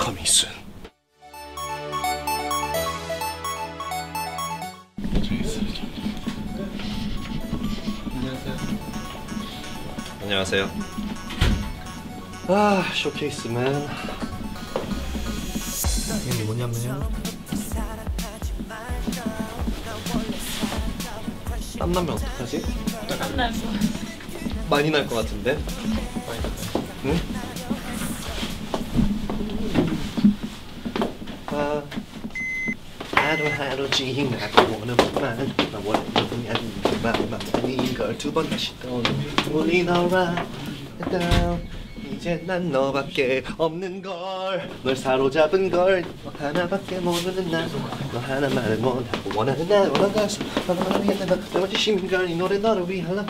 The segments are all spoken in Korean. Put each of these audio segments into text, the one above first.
Coming soon. 안녕하세요. 아, 쇼케이스맨. 이게 뭐냐면 땀 나면 어떡하지? 땀 날 거. 많이 날 것 같은데? 응? 하루 지나고 오는만 나 원하는 맘만 이걸 두 번 다시 떠오는 우리 너라 이제 난 너밖에 없는 걸 널 사로잡은 걸 너 하나밖에 모르는 나 너 하나만을 원하고 원하는 날 원한다서 너만이 내 멋지신 걸 이 노래 너를 위한 나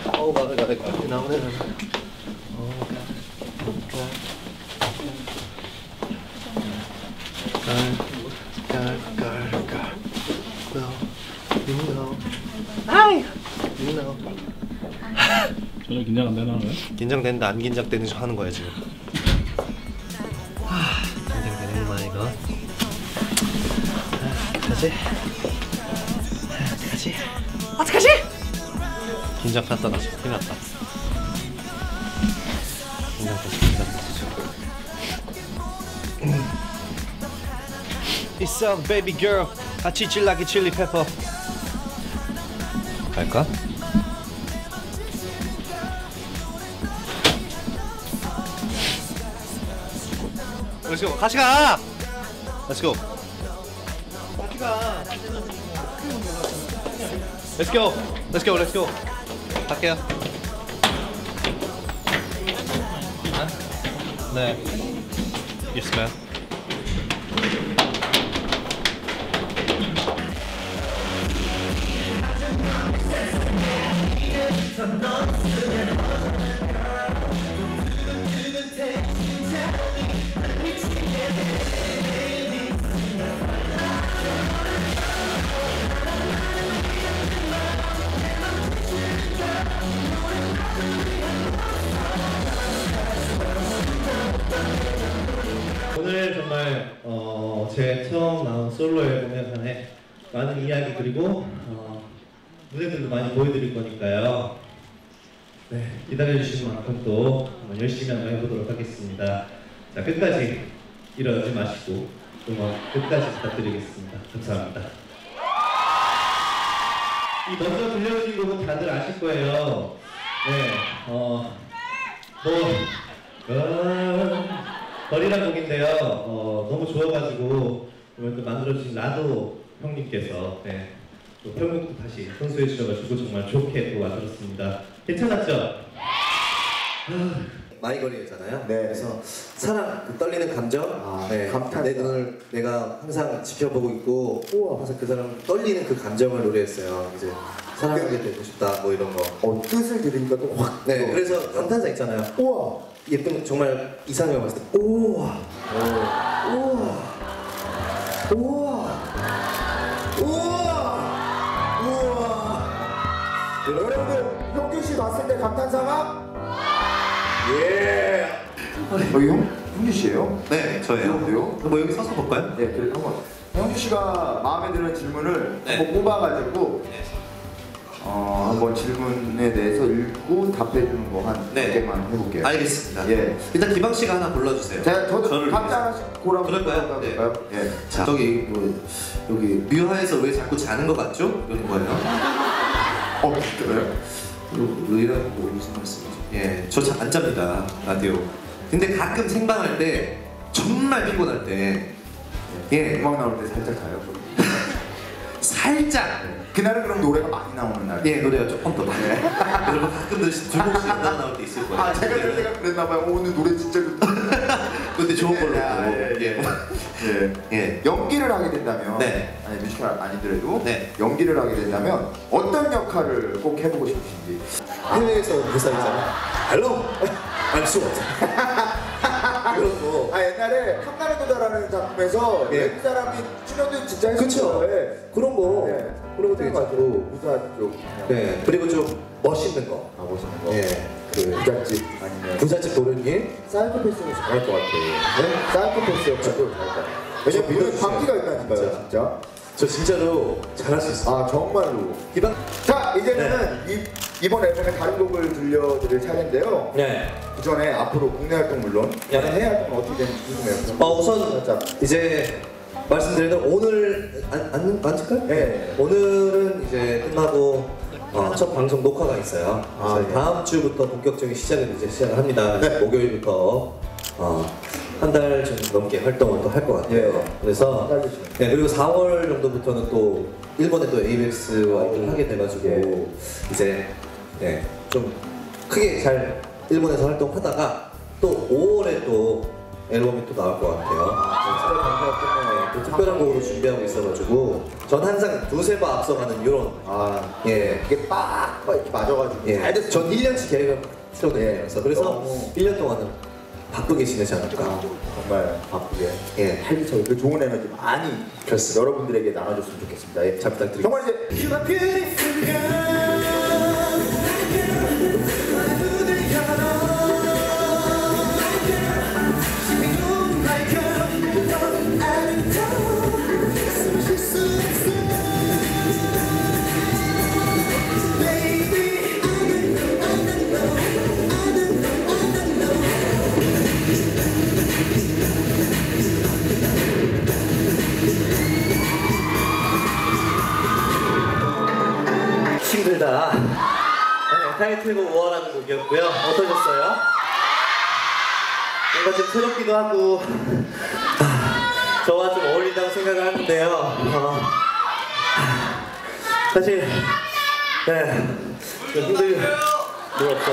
전혀 긴장 안 되나 거야? 긴장되는데 안 긴장되는 척 하는 거야 지금. 긴장되는구만 이거. 어떡하지? 긴장 갔다 나서 큰일 났다. 긴장됐어. 있어 baby girl 같이 찔라기 칠리 페퍼 갈까? Let's go. 같이 가. Let's go. 같이 가. Let's go. Let's go. Let's go. 갈게요. 네. Yes, ma'am. 오늘 정말 제 처음 나온 솔로 앨범에 관해 많은 이야기 그리고 무대들도 많이 보여드릴 거니까요. 네, 기다려주신 만큼 또 열심히 한번 해보도록 하겠습니다. 자, 끝까지 이러지 마시고 음악 끝까지 부탁드리겠습니다. 감사합니다. 이 먼저 들려드린 곡은 다들 아실 거예요. 네, 거리란 곡인데요. 너무 좋아가지고 오늘 또 만들어주신 라도 형님께서 네, 또 편곡도 다시 선수해 주셔가지고 정말 좋게 또 만들었습니다. 괜찮았죠? 많이 거리잖아요. 네. 그래서 사랑, 그 떨리는 감정, 네, 감탄사. 내 눈을 내가 항상 지켜보고 있고, 항상 그 사람 떨리는 그 감정을 노래했어요. 이제 사랑하게 되고 싶다, 뭐 이런 거. 뜻을 들으니까 또 확. 네, 그래서 감탄사 있잖아요. 우와. 예쁜 정말 이상형 봤을 때, 우와, 우와, 우와, 우와, 우와. 여러분들 형규 씨 봤을 때 감탄사가? 예. 여기 형규 씨예요? 네, 저예요. 뭐 여기 서서 볼까요? 네, 그래 한번. 형규 씨가 마음에 드는 질문을 네. 한번 뽑아가지고 한번 질문에 대해서 읽고 답해주는 거 한 네. 개만 해볼게요. 알겠습니다. 예. 일단 기방 씨가 하나 골라주세요. 저도 각자 하나씩 고라고. 그럴까요? 네. 예. 자, 저기 뭐 여기 뮤하에서 왜 자꾸 자는 것 같죠? 이런 거예요. 그래요? 왜 이런 거 무슨 말씀이죠? 예, 저 안 잡니다 라디오. 근데 가끔 생방할 때 정말 피곤할 때, 예, 음악 나올 때 살짝 자요. 살짝. 그날은 그럼 노래가 많이 나오는 날. 예, 노래가 조금 더 많이. 여러분 가끔 둘곡씩 연락 나올 때 있을 거예요. 제가 그럴 때가 그랬나봐요. 오늘 노래 진짜 좋다. 근데 좋은 걸로. 예. 연기를 하게 된다면, 네. 아니 뮤지컬 아니더라도 네. 연기를 하게 된다면 어떤 역할을 꼭 해보고 싶으신지. 해외에서 그 사람이잖아. Hello, I'm Stuart. 그런 거. 옛날에 탐나는 도다라는 작품에서 예. 외국 사람이 출연도 진짜 그쵸. 했었어요. 예. 그런 거. 네. 그런 거 되게 좋고. 부사 쪽. 네. 그리고 좀 멋있는 거. 멋있는 거. 예. 그 부잣집 아니면 부잣집 도련님. 사이코패스로 잘할 것 같아요. 네? 사이코패스 역할도 잘할 것 같아요. 왜냐면 믿어주세요. 광기가 있다니까요, 진짜. 저 진짜로 잘할 수 있어요. 정말로. 이방. 자, 이제는 이번 앨범의 다른 곡을 들려드릴 차례인데요. 네. 그 전에 앞으로 국내 활동 물론 네. 해외 활동은 어떻게 되는지 궁금해요. 우선 살짝. 이제 말씀드리는 오늘 앉을까요? 네. 오늘은 이제 끝나고 첫 방송 녹화가 있어요. 그래서 네. 다음 주부터 본격적인 시작을 이제 시작을 합니다. 목요일부터 한 달 좀 넘게 활동을 또 할 것 같아요. 네. 그래서 기다려주시면. 네, 그리고 4월 정도부터는 또 일본에 또 ABS와 일을 하게 돼가지고 이제 네, 좀 크게 잘 일본에서 활동하다가 또 5월에 또 앨범이 또 나올 것 같아요. 또 특별한 곡으로 준비하고 있어가지고 전 항상 두세 번 앞서가는 이런 예, 이게 빡 이렇게 맞아가지고. 예, 잘 됐어. 전 1년치 계획을 세우거든요. 그래서 오. 1년 동안은 바쁘게 지내지 않을까. 정말 바쁘게. 예, 활기차게 그 좋은 에너지 많이 그렇습니다. 여러분들에게 나눠줬으면 좋겠습니다. 예. 잘 부탁드립니다. 정말 이제 힘들다. 네, 타이틀곡 우월하는 곡이었고요. 어떠셨어요? 뭔가 좀 새롭기도 하고 저와 좀 어울린다고 생각을 하는데요. 사실 좀 힘들 일 없어.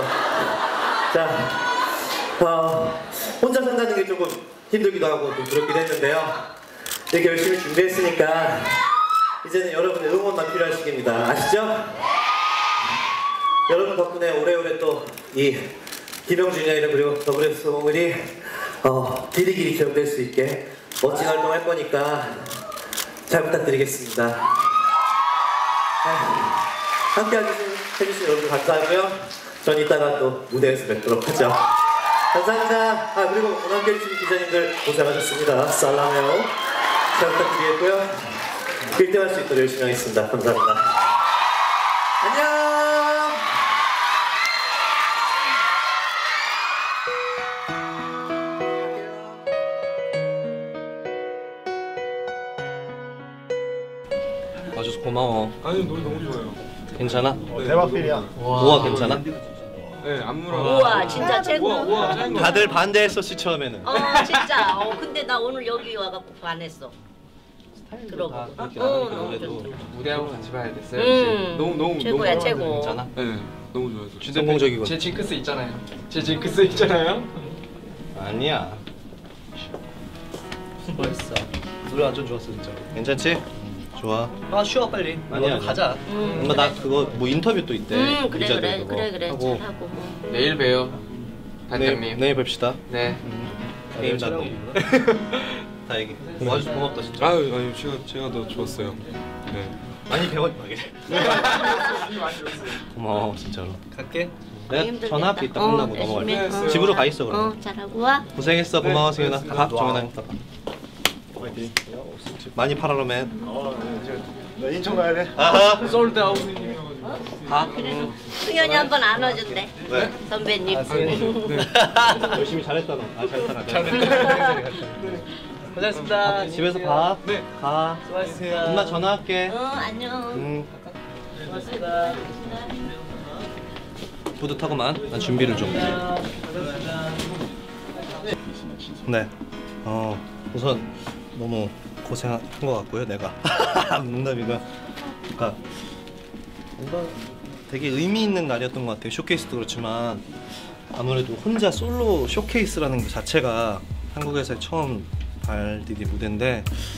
자, 혼자 산다는 게 조금 힘들기도 하고 좀 두렵기도 했는데요. 이렇게 열심히 준비했으니까 이제는 여러분의 응원만 필요한 시기입니다. 아시죠? 여러분 덕분에 오래오래 또 이 김영준이나 이런 그리고 더블에스 몽글이 길이길이 기억될 수 있게 멋진 활동할 거니까 잘 부탁드리겠습니다. 함께 해주신 여러분 감사하고요. 전 이따가 또 무대에서 뵙도록 하죠. 감사합니다. 그리고 오늘 함께 해주신 기자님들 고생하셨습니다. 살라메오 잘 부탁드리겠고요. 1등 할 수 있도록 열심히 하겠습니다. 감사합니다. 안녕! 와줘서 고마워. 아니 노래 너무 좋아요. 괜찮아? 대박 필이야. 우와 괜찮아? 네 안무랑. 우와 진짜 최고. 우와 짱 거. 다들 반대했었지 처음에는. 진짜. 근데 나 오늘 여기 와갖고 반했어. 그러고. 너무 좋다. 무대하고 같이 봐야겠어요. 너무 최고야 너무 최고. 괜찮아? 네 너무 좋아서. 성공적이군. 제 징크스 있잖아요. 제 징크스 있잖아요. 아니야. 수고했어. 노래 완전 좋았어 진짜. 괜찮지? 좋아. 쉬어 빨리. 아니야. 가자. 엄마 나 그거 뭐 인터뷰 또 있대. 그래 기자들 그래 그거 그래 하고. 잘하고. 내일 봬요. 내일 단장님. 내일 뵙시다. 네. 게임 잡고. 다 얘기. 와줘서 고맙다 진짜. 아유 제가 더 좋았어요. 네. 많이 배워가게. 고마워 진짜로. 갈게. 내가 힘들겠다. 전화할게 이따 끝나고 열심히 넘어갈 때. 해. 집으로 가 있어 그럼. 잘하고 와. 고생했어. 고마워 승현아. 가 정현아 이따 가. 많이 팔아라맨. 나 인천 가야 돼. 아하. 서울대 아우님. 가. 승현이 한 번 안아준대. 왜? 선배님. 열심히 잘했다 너. 잘했다. 고생했습니다. 집에서 봐. 네. 가. 수고하셨습니다. 엄마 전화할게. 안녕. 고생했습니다. 뿌듯하구만. 난 준비를 좀. 네. 우선 너무 고생한 것 같고요. 내가 농담이고요. 그러니까 뭔가 되게 의미 있는 날이었던 것 같아요. 쇼케이스도 그렇지만 아무래도 혼자 솔로 쇼케이스라는 것 자체가 한국에서 처음 발디디 무대인데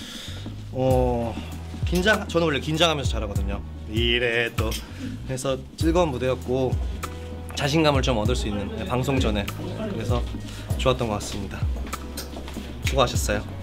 저는 원래 긴장하면서 잘하거든요. 이래 또 그래서 즐거운 무대였고 자신감을 좀 얻을 수 있는 방송 전에 그래서 좋았던 것 같습니다. 수고하셨어요.